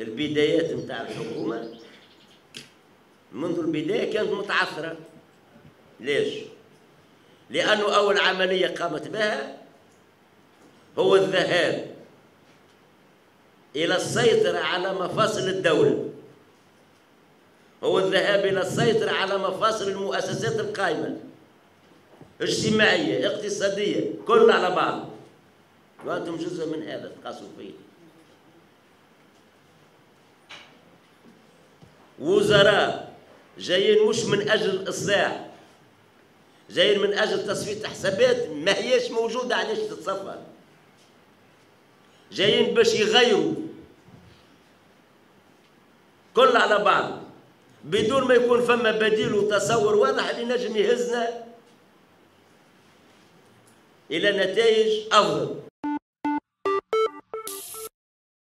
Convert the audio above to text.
البدايات نتاع الحكومة منذ البداية كانت متعثرة. ليش؟ لأنه أول عملية قامت بها هو الذهاب إلى السيطرة على مفاصل الدولة، هو الذهاب إلى السيطرة على مفاصل المؤسسات القائمة اجتماعية اقتصادية كلها على بعض، وأنتم جزء من هذا تقاسوا فيه. وزراء جايين مش من أجل الإصلاح، جايين من أجل تصفية حسابات ما هيش موجودة علاش تتصفى، جايين باش يغيروا كل على بعض بدون ما يكون فما بديل وتصور واضح اللي نجم يهزنا إلى نتائج أفضل.